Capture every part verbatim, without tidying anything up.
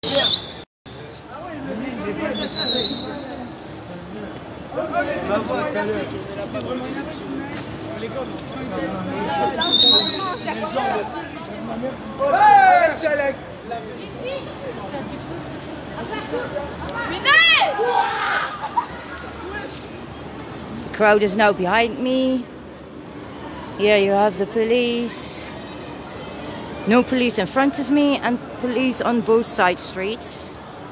The crowd is now behind me. Here you have the police. No police in front of me and police on both side streets.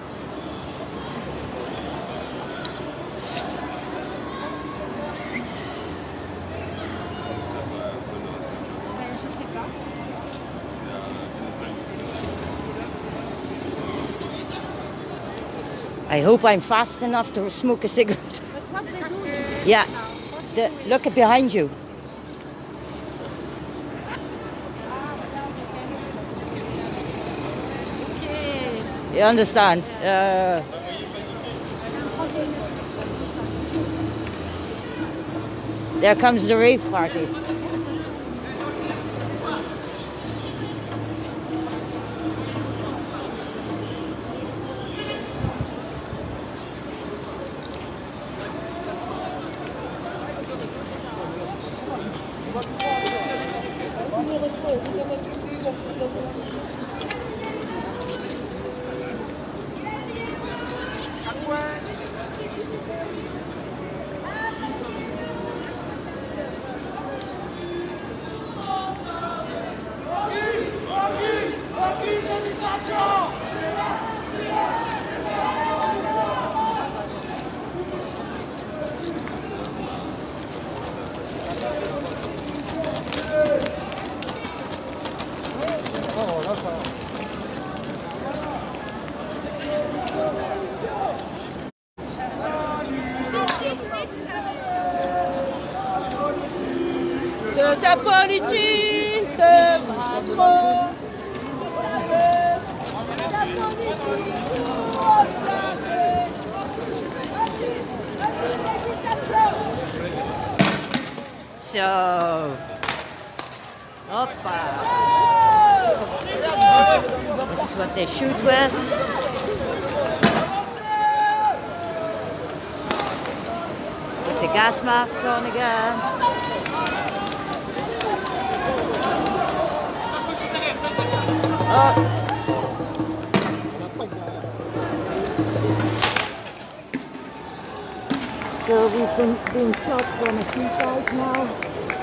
I hope I'm fast enough to smoke a cigarette. Yeah, the, look at behind you. You understand? Uh, there comes the rave party. De ta politique, bravo. So, hoppa. This is what they shoot with. Put the gas mask on again. Oh. So we've been being shot from a two sides now.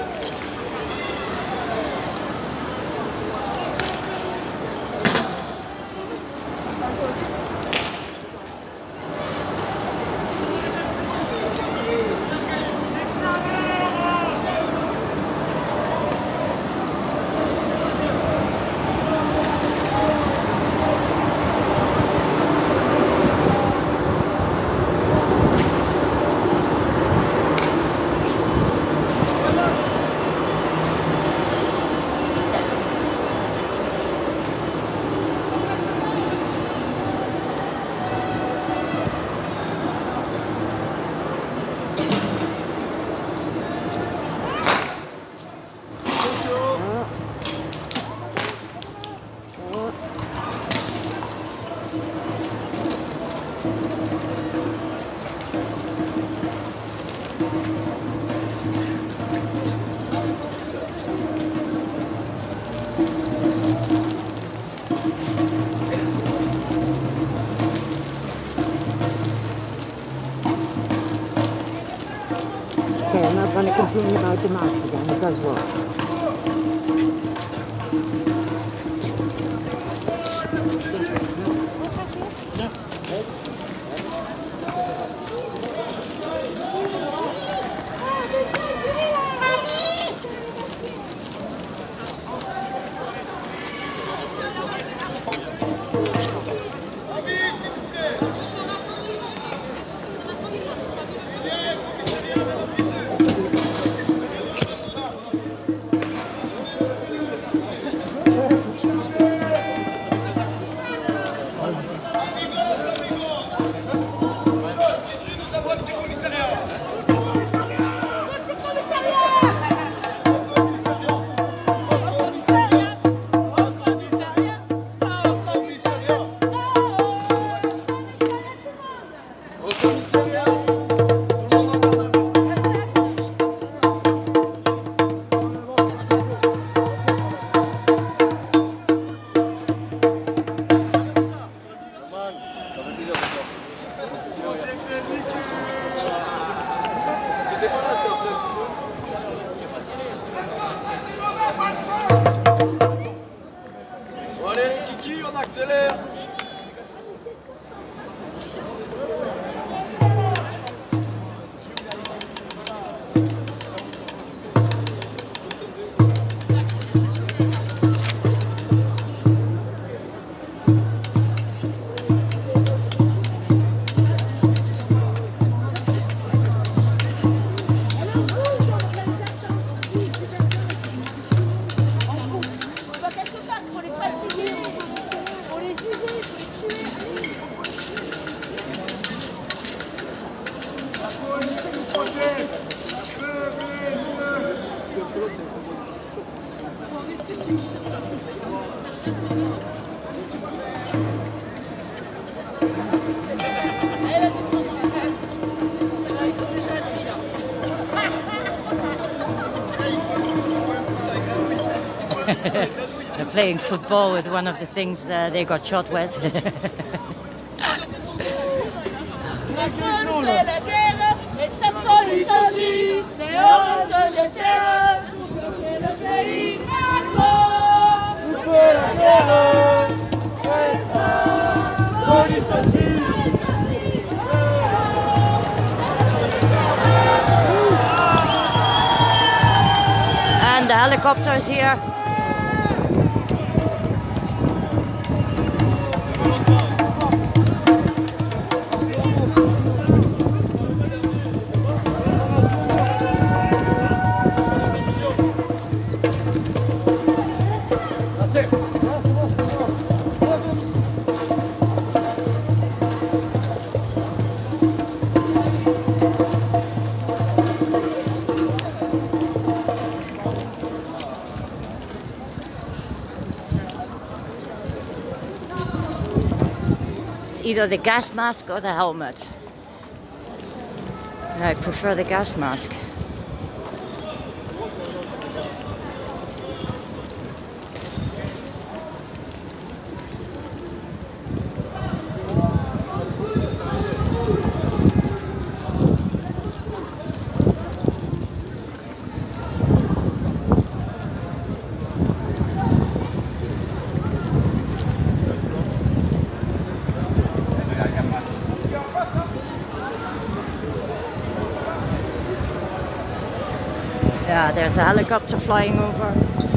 Okay, I'm not going to complain about the mask again, it does work. They're playing football with one of the things uh, they got shot with. Macron fait la guerre et sa police aussi, les oranges de terre, et le pays Macron, fait la guerre et sa police aussi. And the helicopters here. Either the gas mask or the helmet. And I prefer the gas mask. Yeah, there's a helicopter flying over.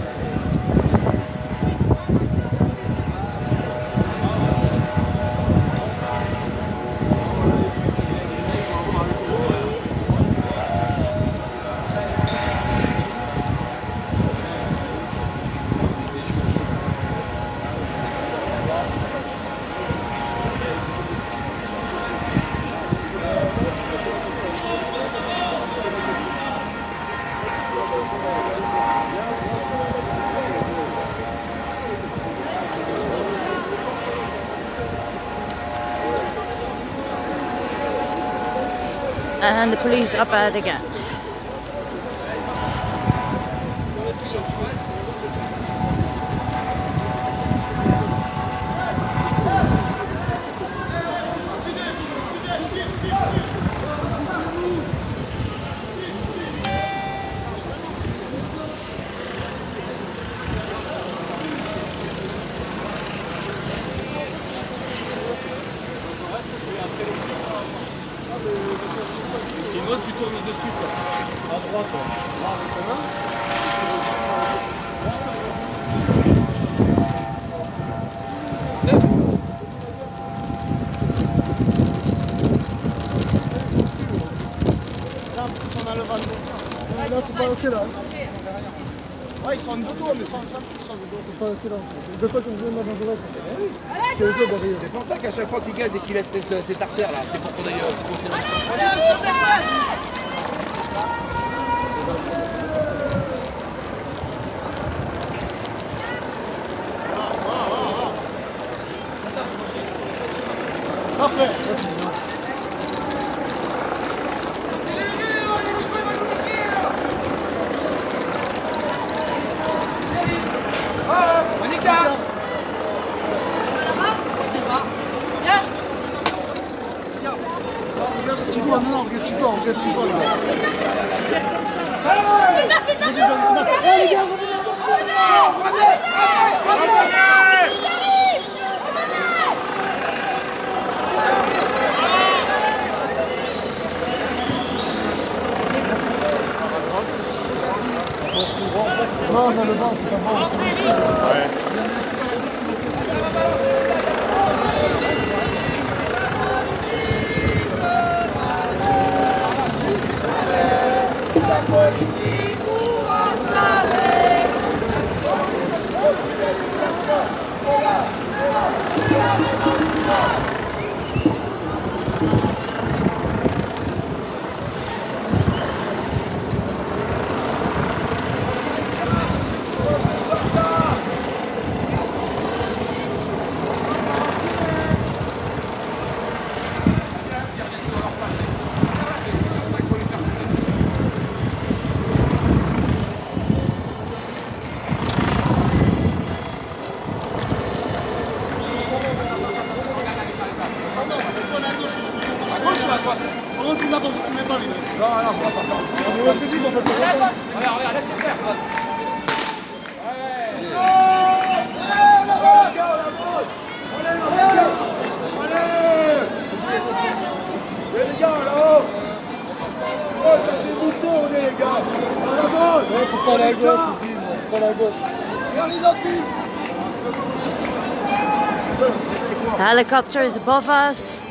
And the police up ahead again. Sinon tu tournes dessus quoi. À droite. Là, on a le van. Là, tu pas ok là. Ouais, ils sont en dos, mais sans ça, ils sont en dos. Pas ok là. Je veux pas qu'on vienne dans un dos. C'est pour ça qu'à chaque fois qu'il gaze et qu'il laisse cette, cette artère là, c'est pour qu'on aille se concentrer. Parfait. Monica! Regarde ce qu'il voit, non, regarde ce qu'il voit, regarde ce qu'il voit. Fais ça, fais ça! Les gars, non, dans le vent, c'est pas bon. Ouais. La politique pour ensemble. Non, non, on va pas faire. On se dit qu'on fait pas. Regarde, regarde, laissez faire. Les gars, là-haut! Oh, t'as des boutons, les gars! À la gauche! Ouais, faut pas la gauche ici, faut pas la gauche. Regarde les enculés! The helicopter is above us.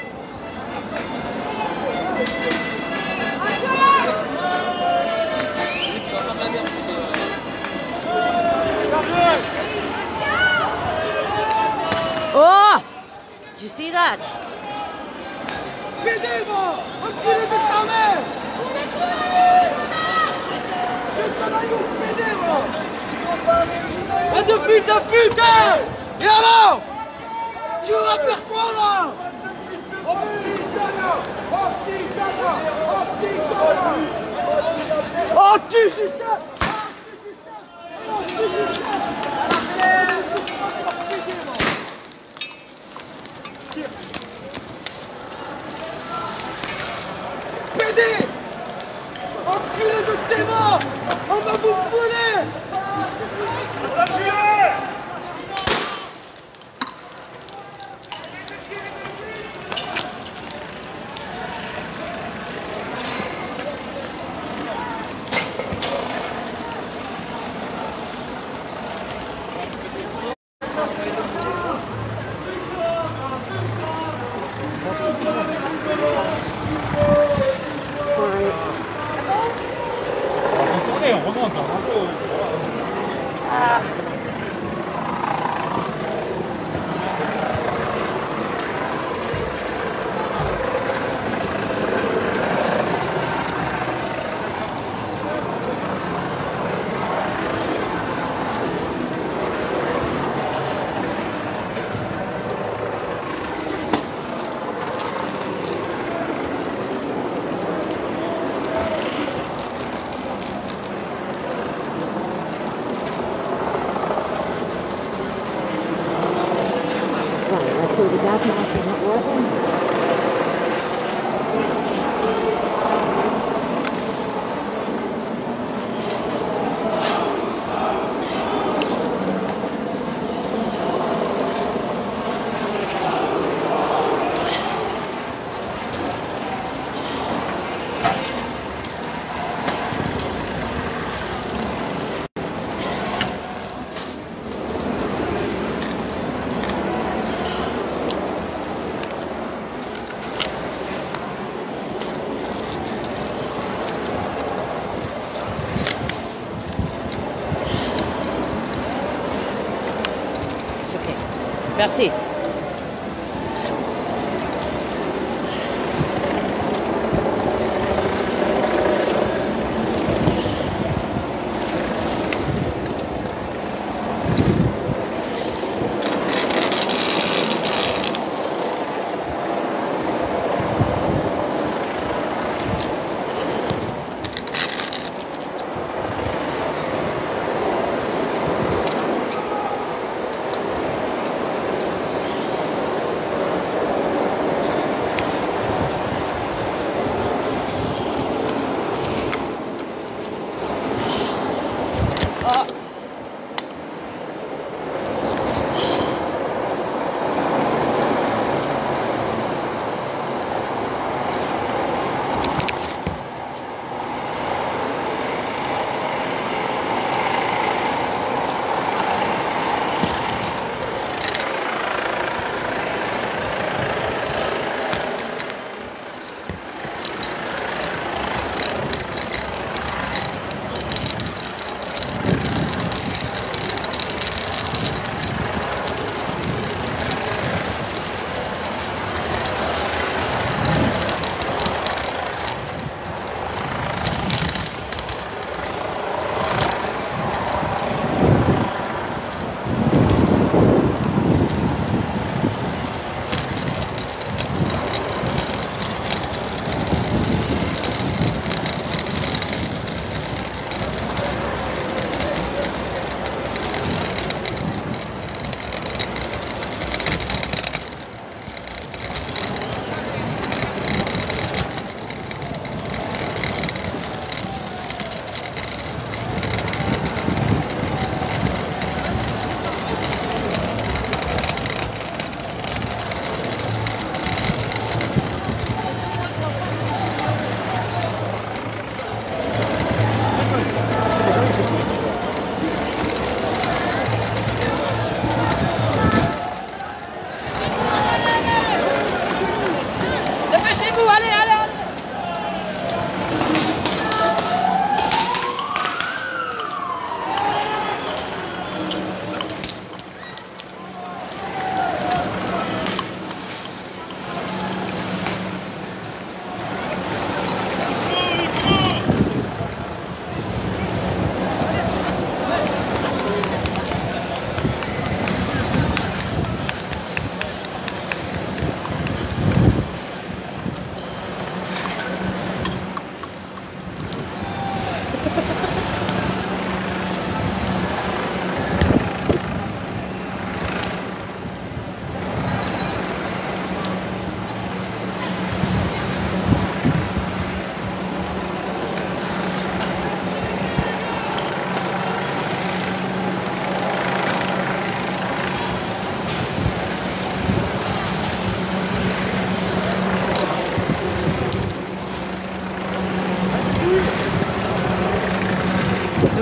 Oh! Did you see that? Pédé, va! Enculé de ta mère! C'est ton aïeux, pédé, va! Ah, de fils de pute! Et alors? Tu vas faire quoi, là? Anti-système! Pédé! Enculé de tes morts! On va vous brûler! Attendez, on remonte un peu. So the gas mask is not working. It's okay. Merci.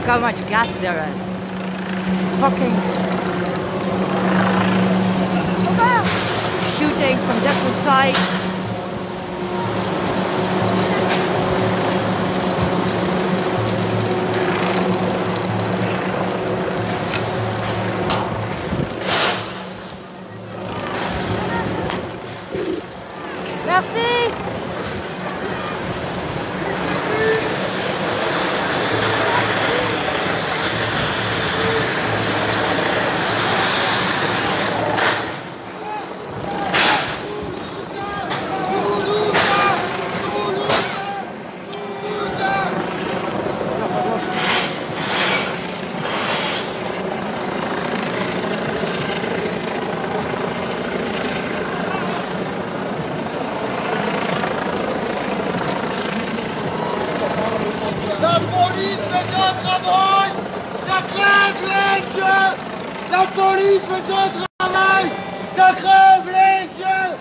how much gas there is. Fucking shooting from different sides. Merci. La police fait son travail! Ça crève les yeux! La police fait son travail! Ça crève les yeux!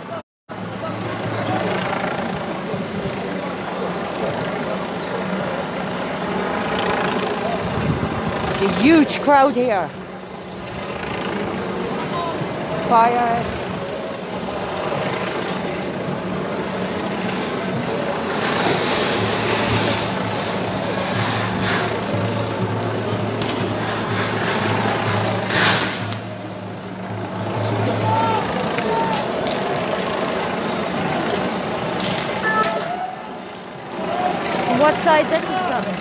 It's a huge crowd here. Fires. What side this is coming?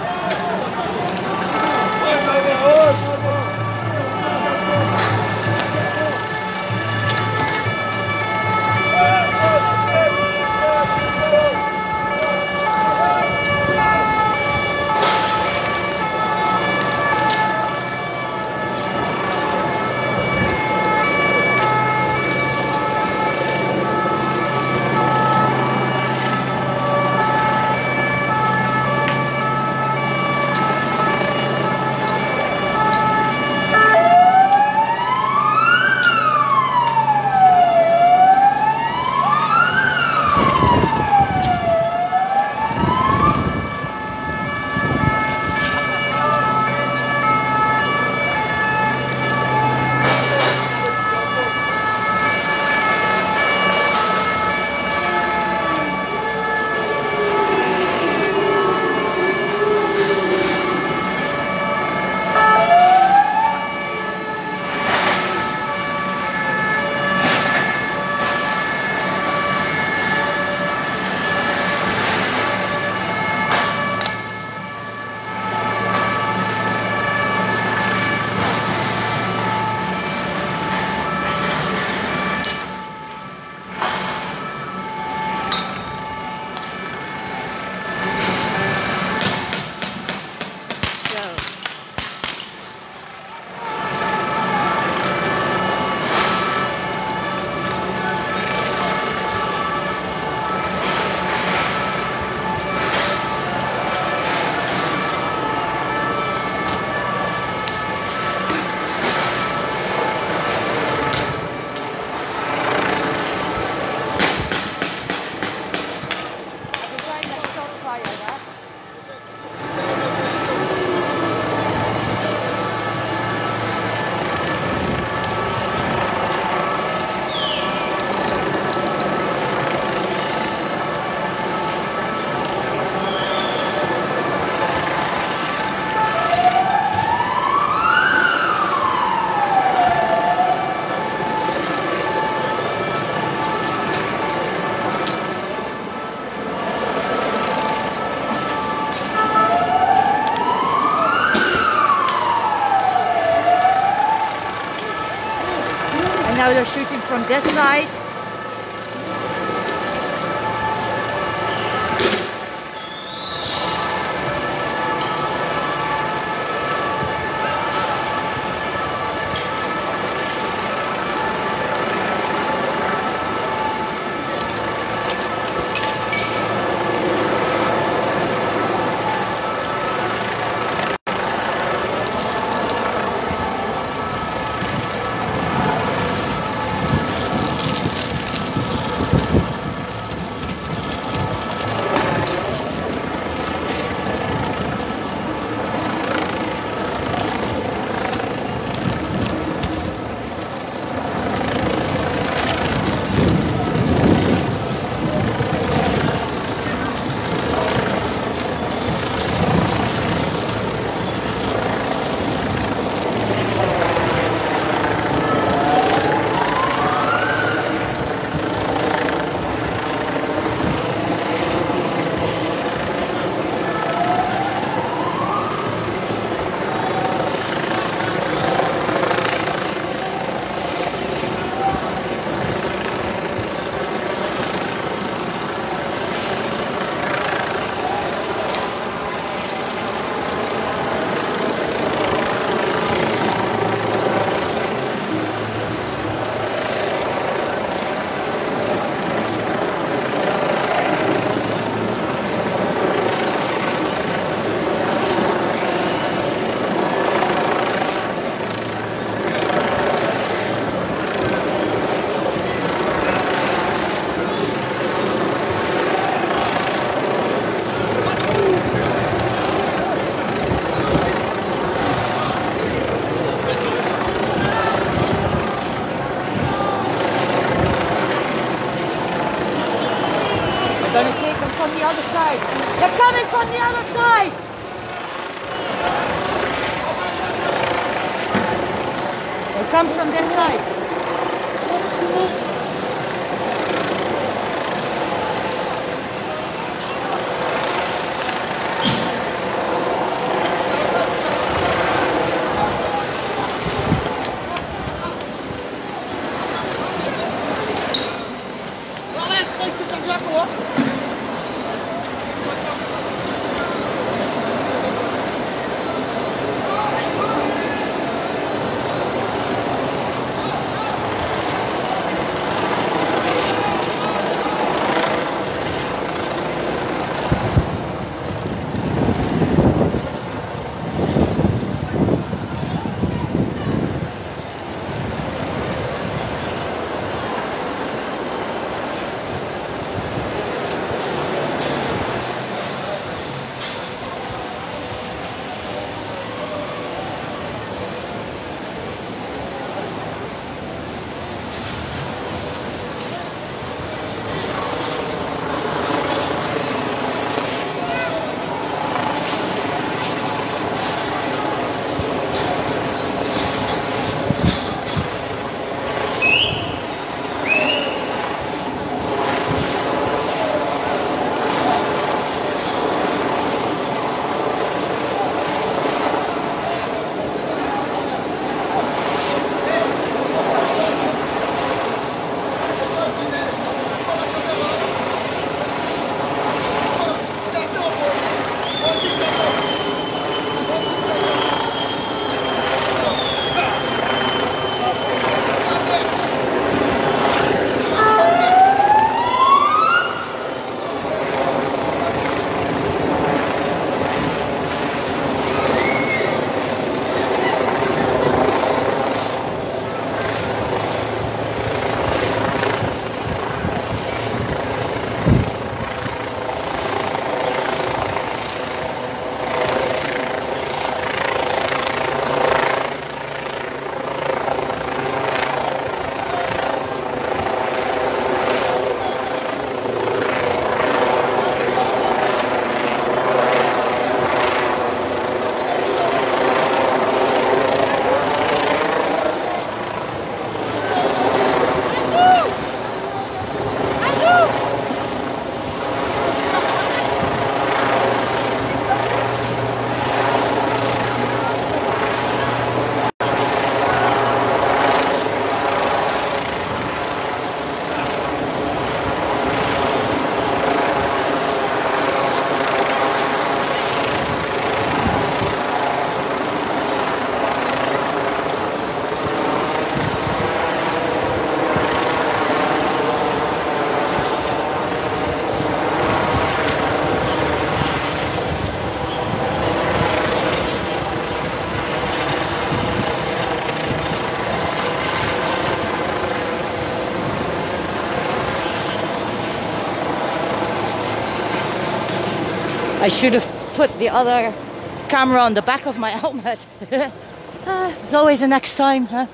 Now they're shooting from this side. gonna take them from the other side. They're coming from the other side. They come from this side. I should have put the other camera on the back of my helmet. Ah, there's always a next time, huh?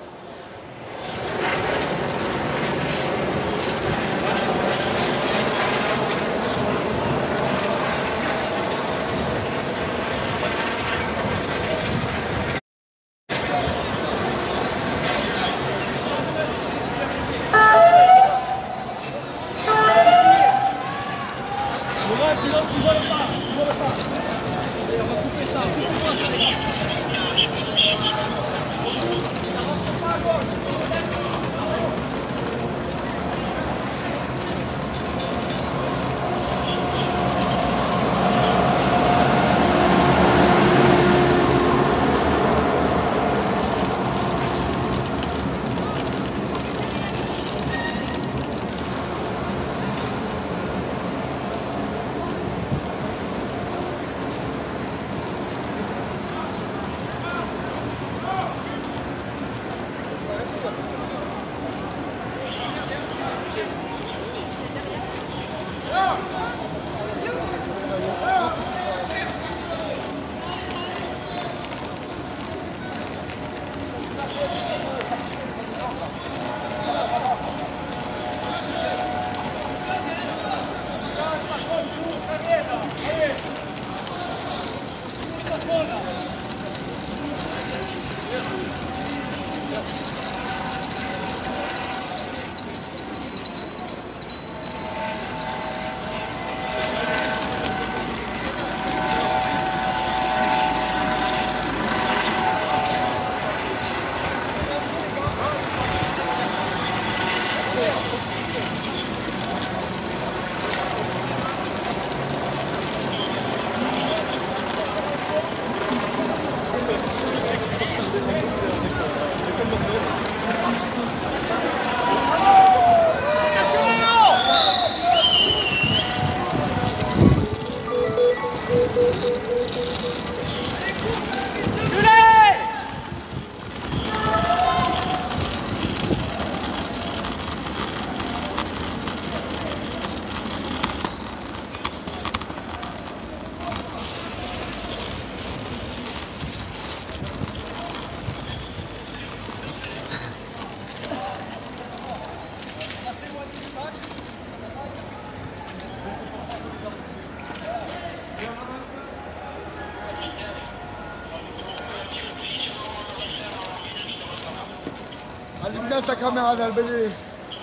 Regarde ta caméra dans le B D.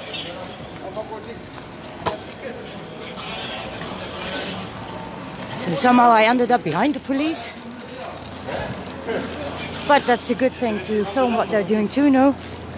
So somehow I ended up behind the police. But that's a good thing to film what they're doing too, no?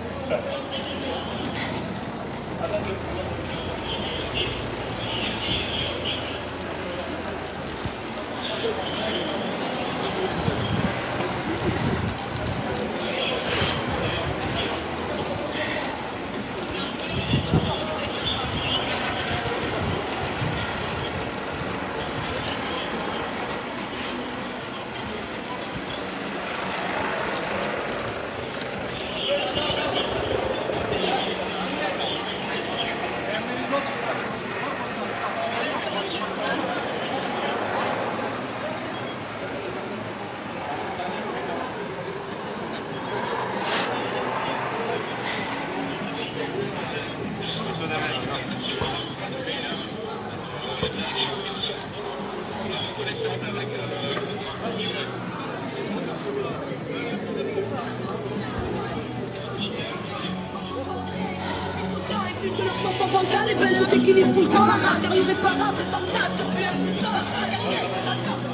Que leur chanson bancale est belle, tout équilibre rouge dans la rage, irréparable, fantasme, depuis un bout de temps, la rage,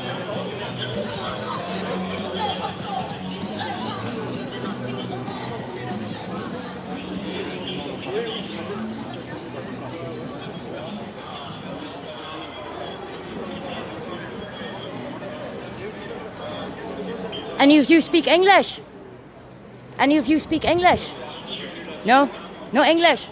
Any of you speak English? Any of you speak English? No? No English?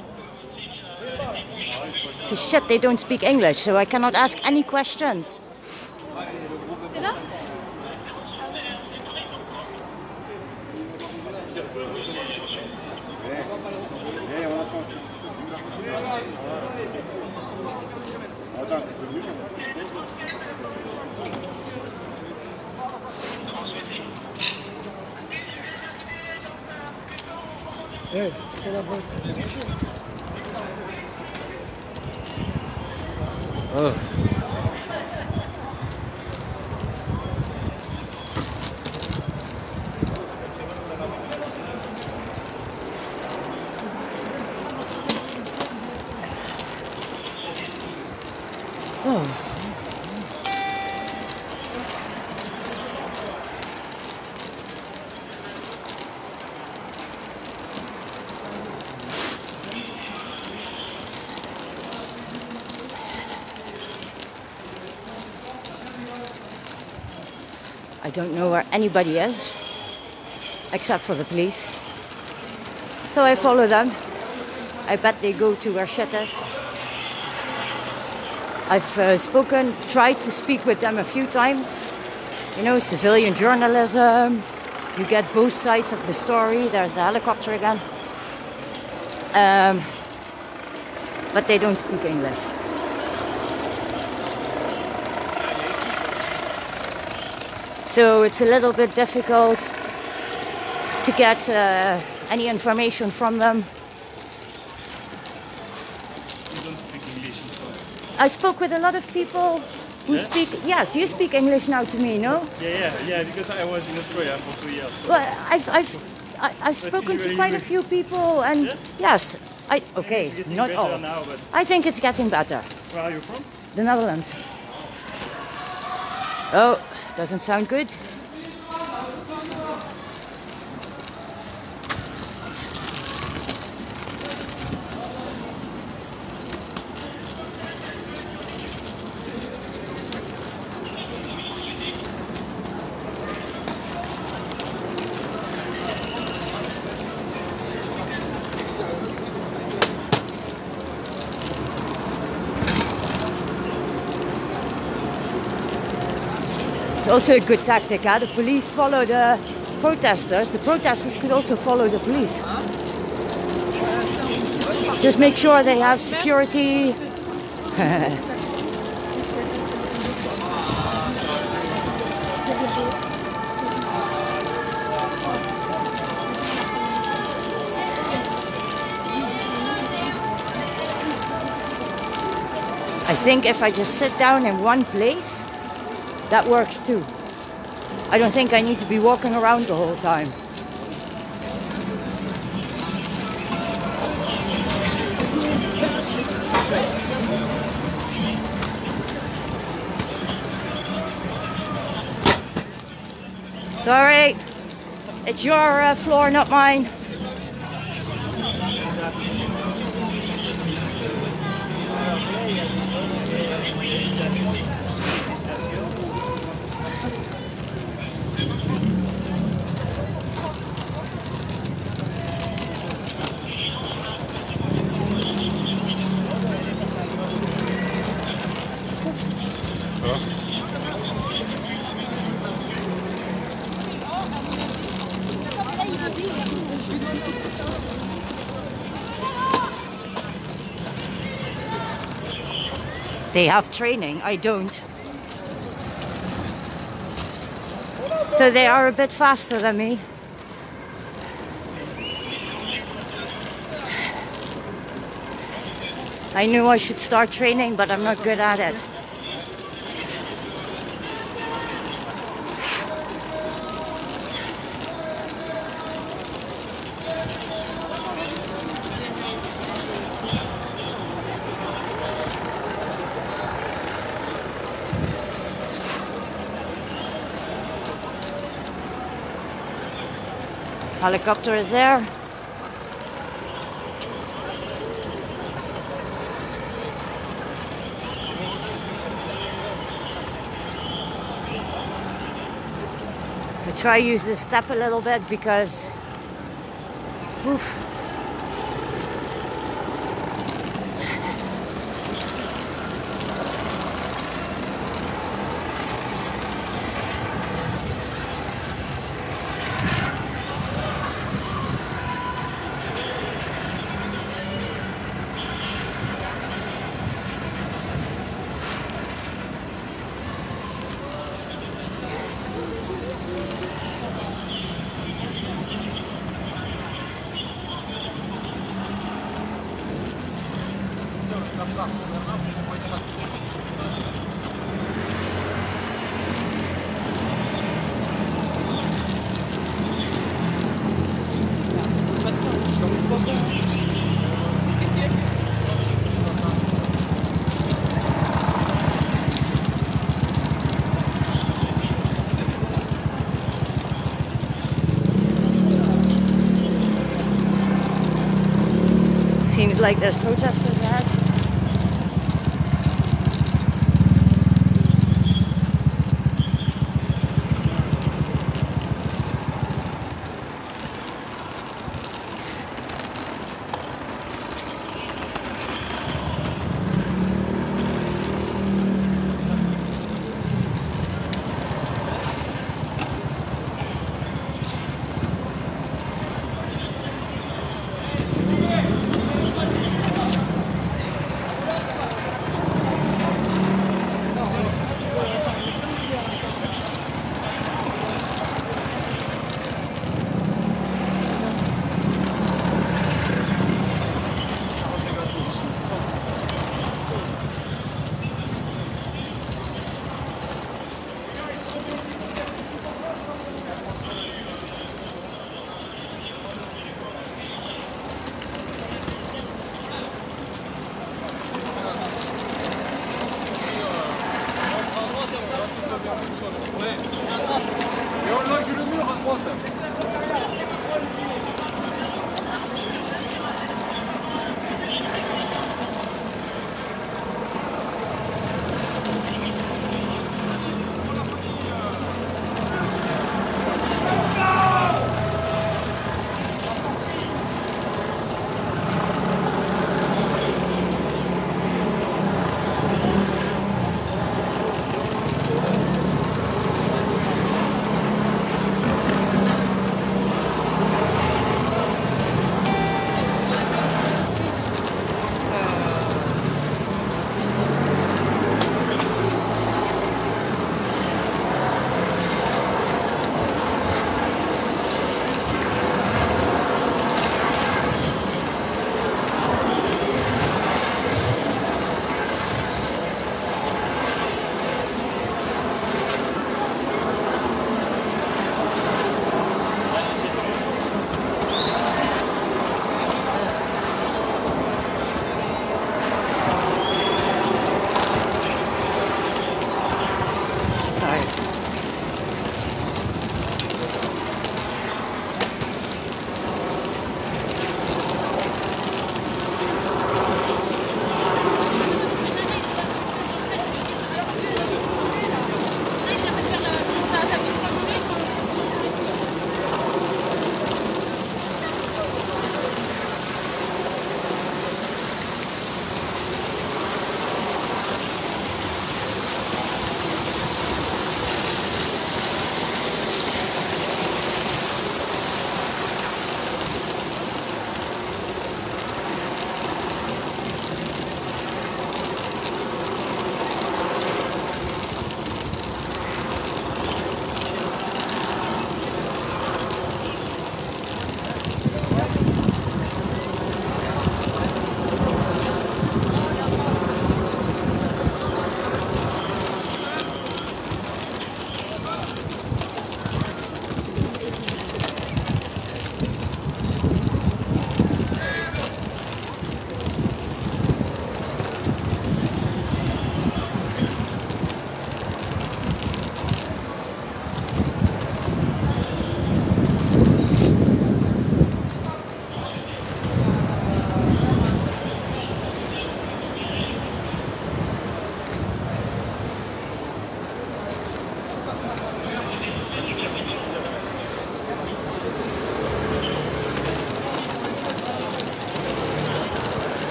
So shit, they don't speak English, so I cannot ask any questions. C'est là? Eh, c'est la bonne. Oh. Oh. I don't know where anybody is, except for the police. So I follow them. I bet they go to where shit is. I've uh, spoken, tried to speak with them a few times. You know, civilian journalism. You get both sides of the story. There's the helicopter again. Um, but they don't speak English. So it's a little bit difficult to get uh, any information from them. You don't speak English. I spoke with a lot of people who Yeah? speak. Yeah, you speak English now to me, no? Yeah, yeah, yeah, because I was in Australia for two years. So. Well, I've I've I, I've But spoken to usually quite a we- few people, and Yeah? yes, I okay, It's getting not better all. now, but I think it's getting better. where are you from? The Netherlands. Oh, doesn't sound good. It's also a good tactic, huh? The police follow the protesters. The protesters could also follow the police. Just make sure they have security. I think if I just sit down in one place, that works too. I don't think I need to be walking around the whole time. Sorry, it's your uh, floor, not mine. They have training, I don't. So they are a bit faster than me. I knew I should start training, but I'm not good at it. Helicopter is there. I try to use this step a little bit because, oof. Seems like there's protesters ahead.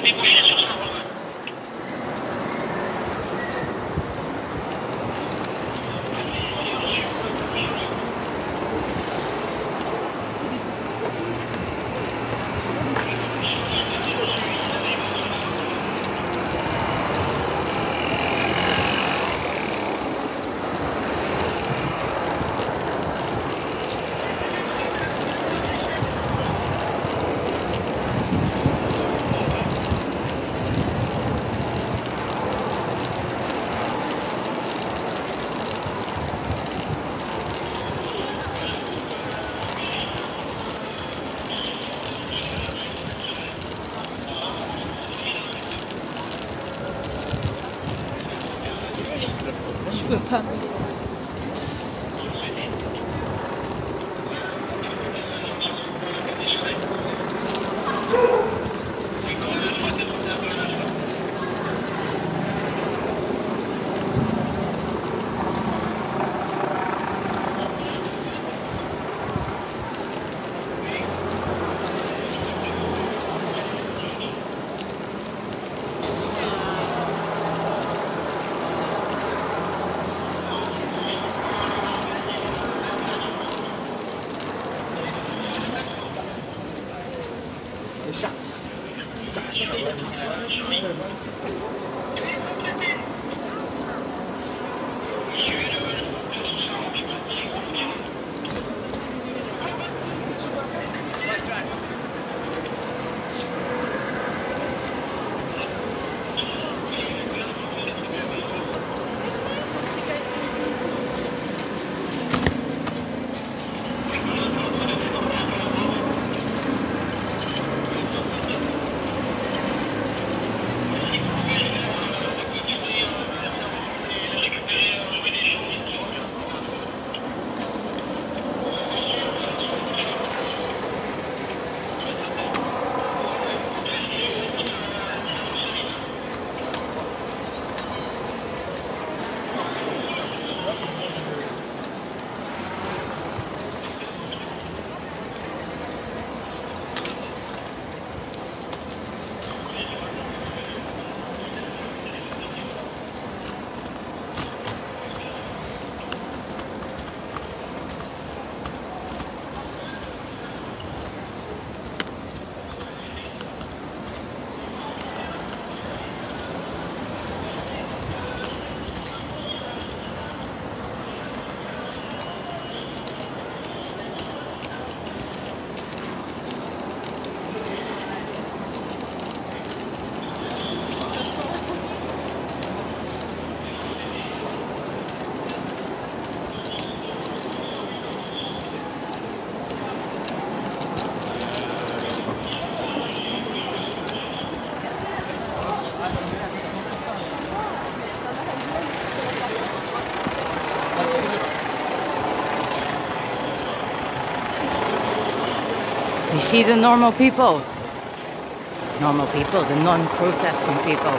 Je peux pas. Les chartes. You see the normal people? Normal people, the non-protesting people.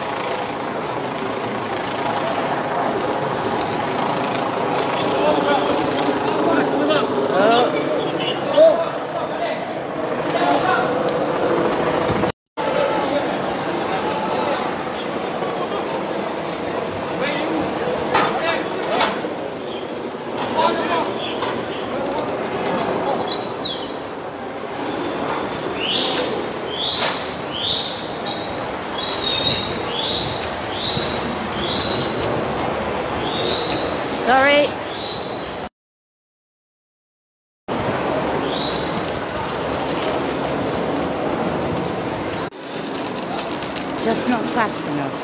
Sorry. Just not fast enough.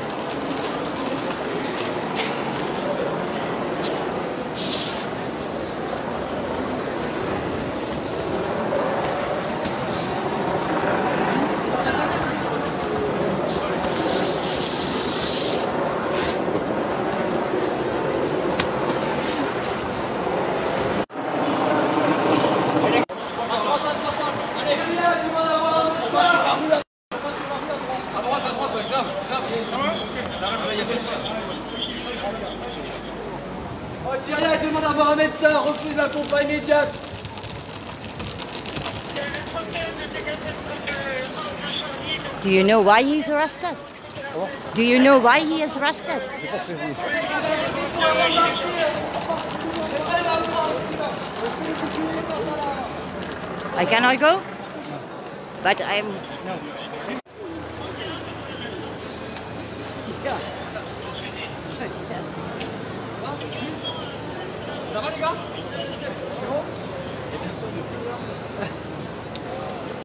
Thierry demande d'avoir un médecin, refuse la pompe immédiate. Do you know why he's arrested? Do you know why he is arrested? I cannot go, but I'm. No. Ça va les gars? C'est bon?